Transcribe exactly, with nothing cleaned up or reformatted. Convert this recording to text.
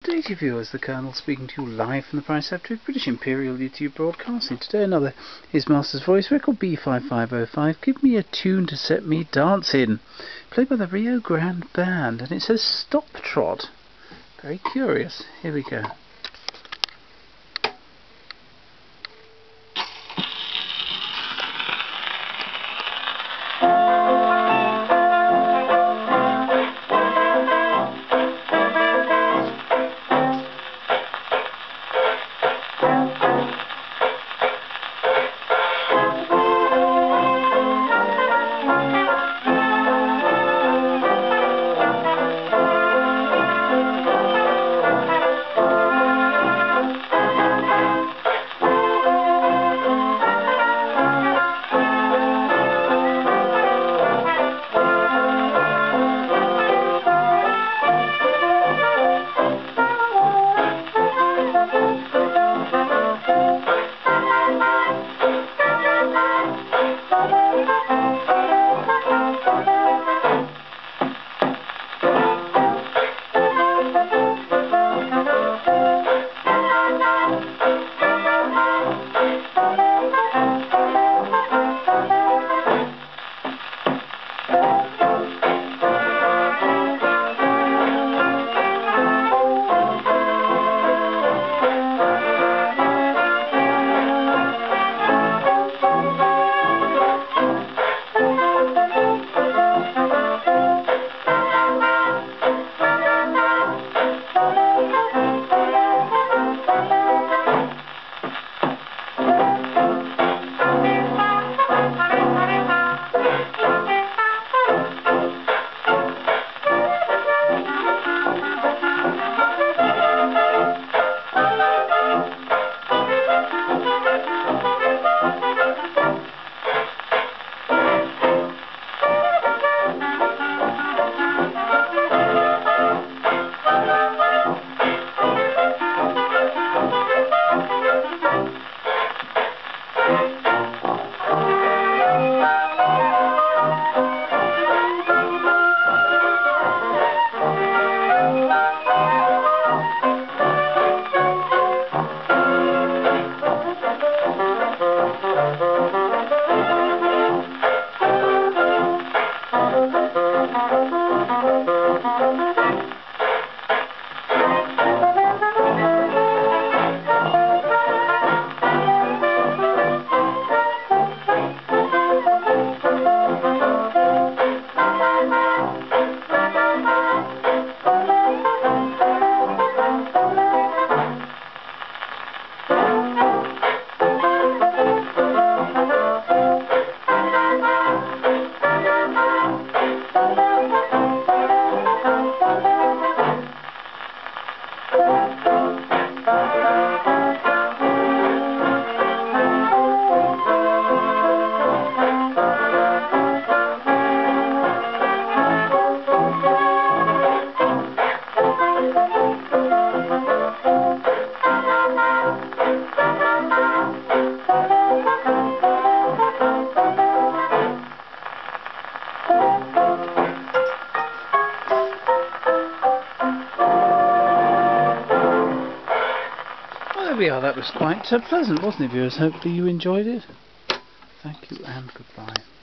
Good day to you viewers, the Colonel speaking to you live from the Preceptory of British Imperial YouTube Broadcasting. Today another His Master's Voice record B five five oh five, Give Me a Tune to Set Me Dancin', played by the Rio Grande Band, and it says Stop Trot. Very curious. Here we go. Well, there we are. That was quite uh, pleasant, wasn't it, viewers? Hopefully you enjoyed it. Thank you and goodbye.